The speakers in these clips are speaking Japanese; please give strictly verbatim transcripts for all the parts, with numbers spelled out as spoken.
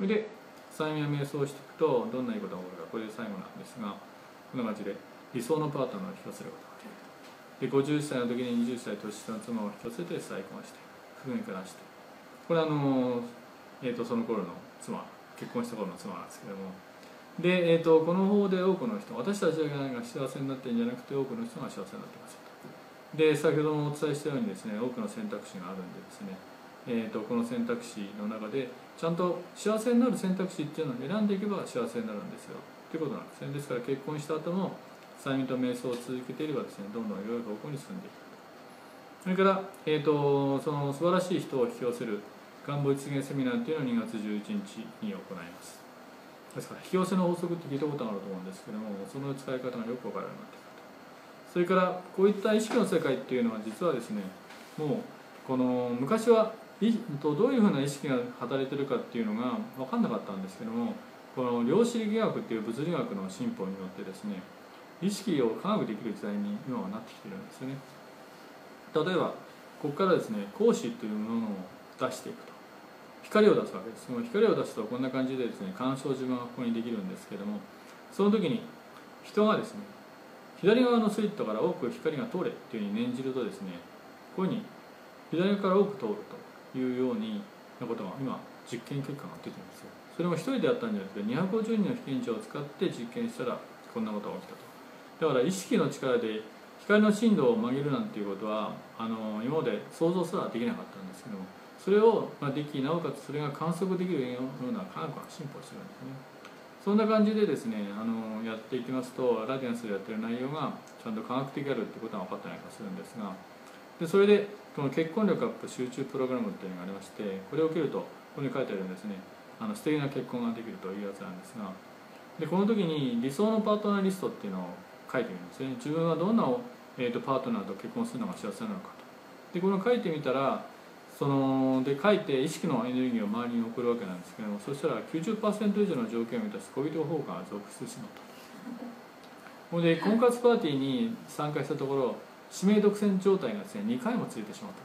れで催眠や瞑想をしていくとどんないいことが起こるか、これで最後なんですが、こんな感じで理想のパートナーを引き寄せることができる。でごじゅっさいの時ににじゅっさい年下の妻を引き寄せて再婚して夫婦に暮らして、これはあの、えー、とその頃の妻、結婚した頃の妻なんですけども、で、えー、とこの方で多くの人、私たちが幸せになってるんじゃなくて多くの人が幸せになってますと。で先ほどもお伝えしたようにですね、多くの選択肢があるんでですね、えー、とこの選択肢の中でちゃんと幸せになる選択肢っていうのを選んでいけば幸せになるんですよということなんですね。ですから結婚した後も催眠と瞑想を続けていればですね、どんどん良い方向に進んでいく。それから、えー、とその素晴らしい人を引き寄せる願望実現セミナーっていうのをにがつじゅういちにちに行います。ですから引き寄せの法則って聞いたことがあると思うんですけども、その使い方がよく分かるようになってくる。それからこういった意識の世界っていうのは実はですね、もうこの昔はどういうふうな意識が働いているかっていうのが分かんなかったんですけども、この量子力学っていう物理学の進歩によってですね、意識を科学できる時代に今はなってきているんですよね。例えばここからですね、光子というものを出していくと、光を出すわけです。その光を出すとこんな感じでですね、干渉自分がここにできるんですけども、その時に人がですね、左側のスイットから多く光が通れっていうふうに念じるとですね、こういうふうに左から多く通るというようになことが今実験結果が出てるんですよ。それも一人でやったんじゃなくてにひゃくごじゅうにんの被験者を使って実験したらこんなことが起きたと。だから意識の力で光の振動を曲げるなんていうことはあの今まで想像すらできなかったんですけども、それをでき、なおかつそれが観測できるような科学が進歩してるんですね。そんな感じでですね、あのやっていきますと、ラディアンスでやってる内容がちゃんと科学的であるってことが分かったりするんですが、でそれでこの結婚力アップ集中プログラムっていうのがありまして、これを受けるとここに書いてあるようにですね、あの素敵な結婚ができるというやつなんですが、でこの時に理想のパートナーリストっていうのを書いてみるんですね。自分はどんな、えー、とパートナーと結婚するのが幸せなのかと。でこの書いてみたら、そので書いて意識のエネルギーを周りに送るわけなんですけども、そしたら きゅうじゅっパーセント 以上の条件を満たす恋人奉還が続出してしまったと。で婚活パーティーに参加したところ、指名独占状態がですねにかいもついてしまった。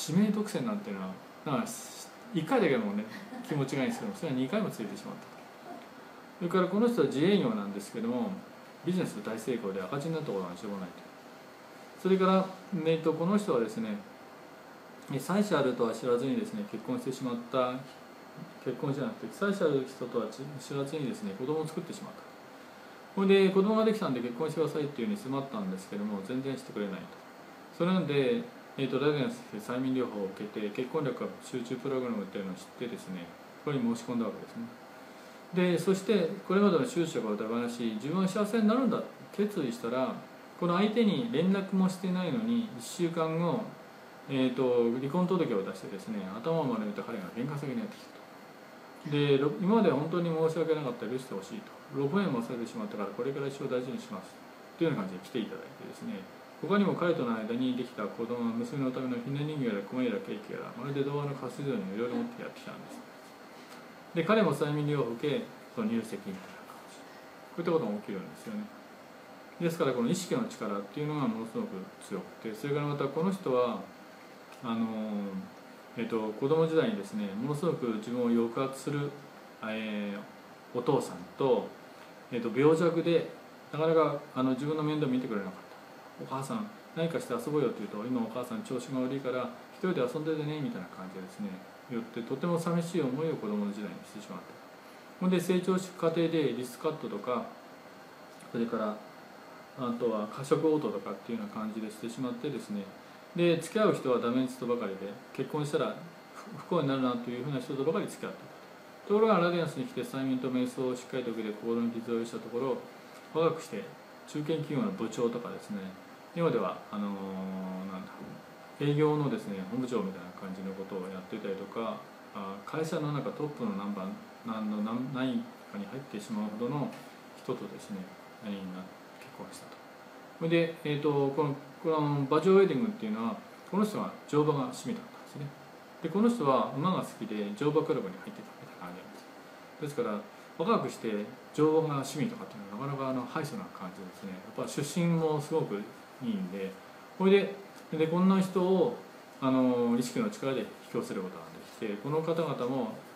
指名独占なんていうのはだからいっかいだけでもね気持ちがいいんですけども、それはにかいもついてしまったと。それからこの人は自営業なんですけども、ビジネス大成功で赤字になったことが一度もないと。それから、えー、とこの人はですね、妻子あるとは知らずにですね結婚してしまった、結婚じゃなくて妻子ある人とは知らずにですね子供を作ってしまった。それで子供ができたんで結婚してくださいっていうふうに迫ったんですけども、全然してくれないと。それなんで、えー、とラディアンスで催眠療法を受けて結婚力アップ集中プログラムっていうのを知ってですね、これに申し込んだわけですね。でそしてこれまでの執着を手放し、自分は幸せになるんだ決意したら、この相手に連絡もしてないのにいっしゅうかんご、えー、と離婚届を出してですね、頭を丸めた彼が玄関先にやってきたと。で今まで本当に申し訳なかったら許してほしいと、ろくえんもされてしまったからこれから一生大事にしますというような感じで来ていただいてですね、他にも彼との間にできた子供娘のためのひな人形や米やケーキやら、まるで童話の活動にいろいろ持ってやってきたんです。で彼も催眠療法を受け、その入籍みたいな感じ、こういったことが起きるんですよね。ですからこの意識の力っていうのがものすごく強くて、それからまたこの人はあの、えー、と子供時代にですねものすごく自分を抑圧する、えー、お父さんと、えー、と病弱でなかなかあの自分の面倒を見てくれなかった。お母さん何かして遊ぼうよって言うと、今お母さん調子が悪いから一人で遊んでてねみたいな感じでですねよって、とても寂しい思いを子供の時代にしてしまった。ほんで成長していく過程でリスカットとか、それからあとは過食嘔吐とかっていうような感じでしてしまってですね、で付き合う人はダメな人ばかりで、結婚したら不幸になるなというふうな人とばかり付き合っていた。ところがラディアンスに来て催眠と瞑想をしっかりと受けて心に傷をしたところ、若くして中堅企業の部長とかですね、今ではあのー、なんだ営業のですね本部長みたいな感じのことをやっていたりとか、会社の中トップの何番何の何何かに入ってしまうほどの人とですね何が結婚したと。それで、えー、とこのこの馬上ウェディングっていうのは、この人は乗馬が趣味だったんですね。でこの人は馬が好きで乗馬クラブに入ってたみたいな感じなんです。ですから若くして乗馬が趣味とかっていうのはなかなかあのハイソな感じですね。やっぱ出身もすごくいいんで、これででこんな人をあの意識の力で引き寄せることができて、この方々も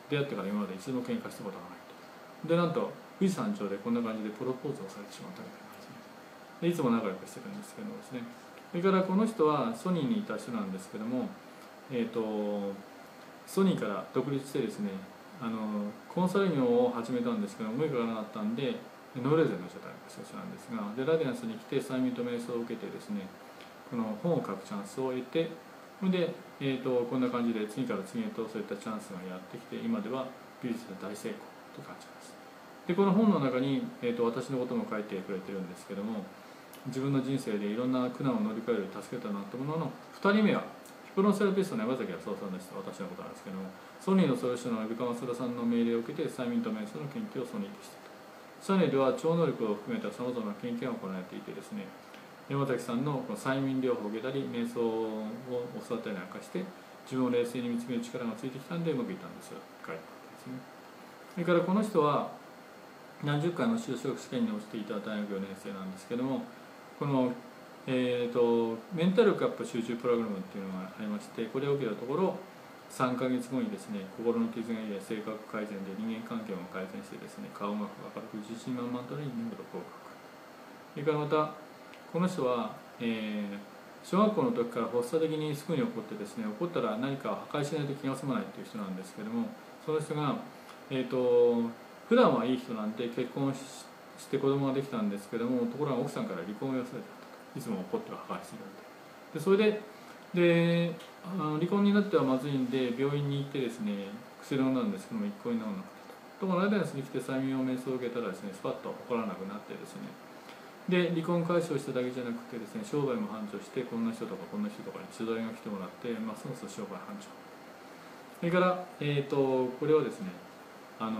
出会ってから今まで一度も喧嘩したことがないと。でなんと富士山頂でこんな感じでプロポーズをされてしまったみたいなんですね。でいつも仲良くしてるんですけどもですね。それからこの人はソニーにいた人なんですけども、えー、とソニーから独立してですね、あのコンサル業を始めたんですけどもうまくいかなかったんでノルウェーゼの人たちなんですが、でラディアンスに来て催眠と瞑想を受けてですね、この本を書くチャンスを得て、それで、えー、とこんな感じで次から次へとそういったチャンスがやってきて、今では美術で大成功という感じです。でこの本の中に、えー、と私のことも書いてくれてるんですけども、自分の人生でいろんな苦難を乗り越える助けたなったもののふたりめはヒプノセラピストの山崎康夫さんです。私のことなんですけども、ソニーの創始者の海老川増田さんの命令を受けて催眠と瞑想の研究をソニーでしたと。ソニーでは超能力を含めたさまざまな研究が行われていてですね、山崎さんのこの催眠療法を受けたり瞑想を教わったりなんかして自分を冷静に見つめる力がついてきたんでうまくいったんですよ、書いてあるんですね。それからこの人は何十回も就職試験に落ちていた大学よねん生なんですけども、このえー、とメンタル力アップ集中プログラムっていうのがありまして、これを受けたところさんかげつごにですね、心の傷が癒え性格改善で人間関係も改善してですね、顔が明るく自信満々となり能力を書く。それからまたこの人は、えー、小学校の時から発作的にすぐに怒ってですね、怒ったら何か破壊しないと気が済まないという人なんですけども、その人が、えー、と普段はいい人なんで結婚して子供ができたんですけども、ところが奥さんから離婚を寄せられた。いつも怒っては破壊するので、でそれでであの離婚になってはまずいんで病院に行ってですね、薬を飲んだんですけども一向に治らなかったと。ところがラディアンスに来て催眠を瞑想を受けたらですね、スパッと怒らなくなってですね、で離婚解消しただけじゃなくてですね、商売も繁盛して、こんな人とかこんな人とかに取材が来てもらって、ますます商売繁盛。それから、えー、とこれをですね、あの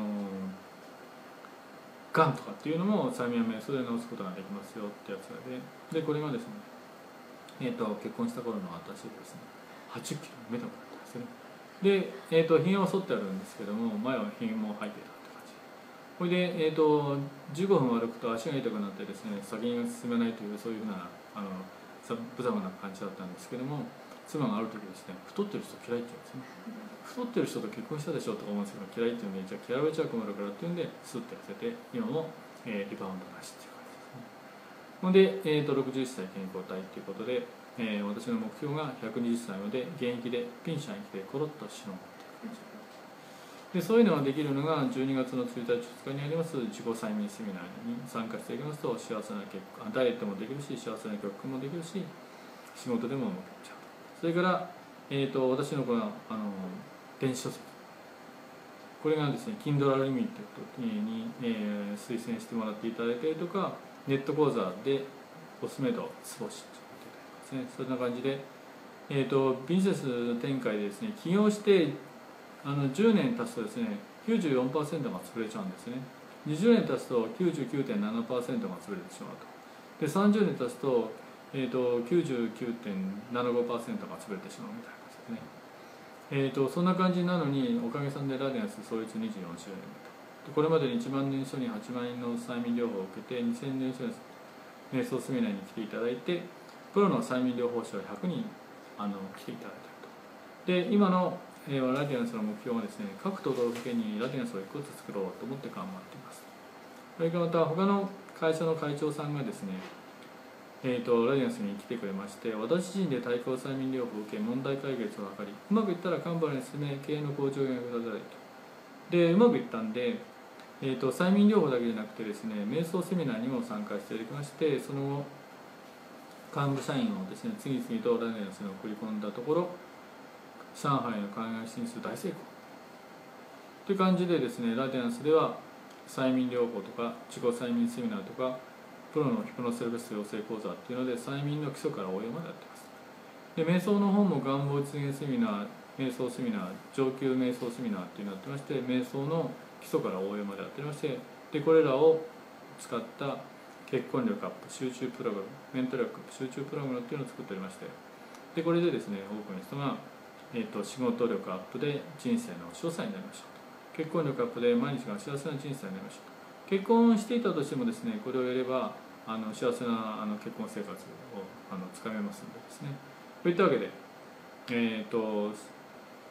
がんとかっていうのも催眠や瞑想で治すことができますよってやつで、でこれがですね、えー、と結婚した頃の私ですね、はちじゅっキロメタボだったんですよね。で、えー、とひげは剃ってあるんですけども、前はひげも生えていたって感じ。これで、えー、とじゅうごふん歩くと足が痛くなってですね、先が進めないというそういうふうなあの無様な感じだったんですけども、妻がある時ですね、太ってる人嫌いって言うんですね。太ってる人と結婚したでしょとか思うんですけど、嫌いっていうんで、じゃあ嫌われちゃ困るからっていうんでスッと痩せて、今も、えー、リバウンドなしっていう感じですね。ほんで、えー、とろくじゅっさい健康体ということで、えー、私の目標がひゃくにじゅっさいまで現役でピンシャン生きてコロッと死のうっていう感じで、そういうのができるのがじゅうにがつのついたちふつかにあります自己催眠セミナーに参加していきますと、幸せな結果、ダイエットもできるし幸せな結婚もできるし仕事でもうまくいっちゃう。それから、えー、と私のこのあの電子書籍、これがですね Kindle Unlimited に、えー、推薦してもらっていただいたりとか、ネット講座でおすすめ度つ星ということで、そんな感じで、えー、とビジネス展開でですね、起業してあのじゅうねん経つとですね きゅうじゅうよんパーセント が潰れちゃうんですね。にじゅうねん経つと きゅうじゅうきゅうてんななパーセント が潰れてしまうと。でさんじゅうねん経つと,、えー、と きゅうじゅうきゅうてんななごパーセント が潰れてしまうみたいな感じですね。えー、とそんな感じなのに、おかげさんでラディアンス創立にじゅうよんしゅうねんと、これまでにいちまんねん初にはちまんえんの催眠療法を受けて、にせんねん初に瞑想セミナーに来ていただいて、プロの催眠療法士をひゃくにんあの来ていただいたと。で今の、えー、ラディアンスの目標はですね、各都道府県にラディアンスをいっこずつ作ろうと思って頑張っています。それからまた他の会社の会長さんがですね、えー、とラディアンスに来てくれまして、私自身で対抗催眠療法を受け問題解決を図り、うまくいったらカンバラに進め経営の向上が役立たれると。でうまくいったんで、えー、と催眠療法だけじゃなくてですね、瞑想セミナーにも参加していただきまして、その後幹部社員をですね次々とラディアンスに送り込んだところ、上海の海外進出大成功という感じでですね、ラディアンスでは催眠療法とか自己催眠セミナーとかプロのヒプノセラピスト養成講座っていうので催眠の基礎から応用までやってます。で瞑想の本も願望実現セミナー、瞑想セミナー、上級瞑想セミナーっていうのをやってまして、瞑想の基礎から応用までやってまして、でこれらを使った結婚力アップ集中プログラム、メンタル力アップ集中プログラムっていうのを作っておりまして、でこれでですね多くの人が、えー、と仕事力アップで人生の詳細になりましたと、結婚力アップで毎日が幸せな人生になりましたと。結婚していたとしてもですね、これをやればあの幸せなあの結婚生活をあのつかめますのでですね、こういったわけで、えー、と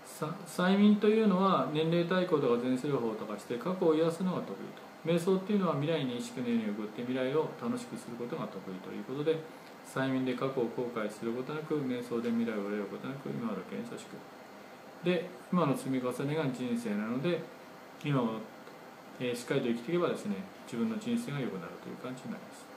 さ催眠というのは年齢対抗とか前世療法とかして過去を癒すのが得意と、瞑想っていうのは未来に意識のように送って未来を楽しくすることが得意ということで、催眠で過去を後悔することなく、瞑想で未来を憂うことなく、今の時に優しくで、今の積み重ねが人生なので、今を、えー、しっかりと生きていけばですね、自分の人生が良くなるという感じになります。